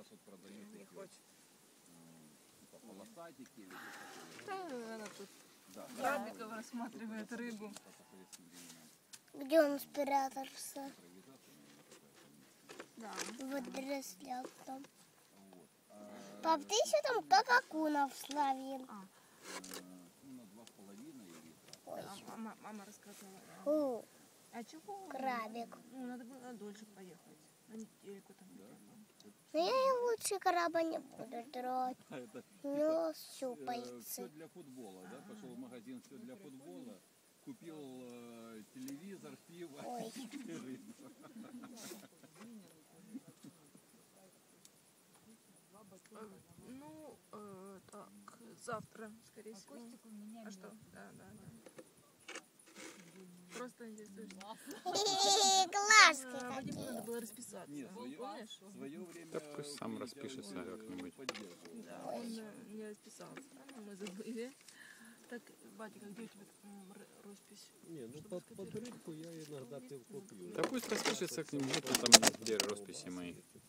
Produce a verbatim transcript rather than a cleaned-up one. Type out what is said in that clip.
вот продают Не эти хочет. вот, полосатики или Да, она тут да, крабиков рассматривает, рыбу. Где он спрятался? Да. В дресляк там. Пап, ты еще там как акунов словил? А, ну, на два с половиной литра. Ой, да, мама, мама рассказала. фу, А чего? крабик. Ну, надо было дольше поехать. На недельку там. Но я и лучше краба не буду драть. А это У него все щупальцы. для футбола, да? Пошел в магазин все для футбола, купил э, телевизор, пиво Ой. и рыбу. Ну, э, так, завтра, скорее всего. А что? Да, да, да. Просто интересуешься. Глазки А, Вадиму надо какие. было расписаться. Нет, свое, Помнишь? свое время... Да пусть сам я распишется его, как-нибудь. поддерживал. Да, он э, не расписался. Ну, мы забыли. Так, Батя, где у тебя м, р- роспись? Не, ну под, под рыбку я иногда пил копию. Да пусть распишется к нему, там где росписи мои.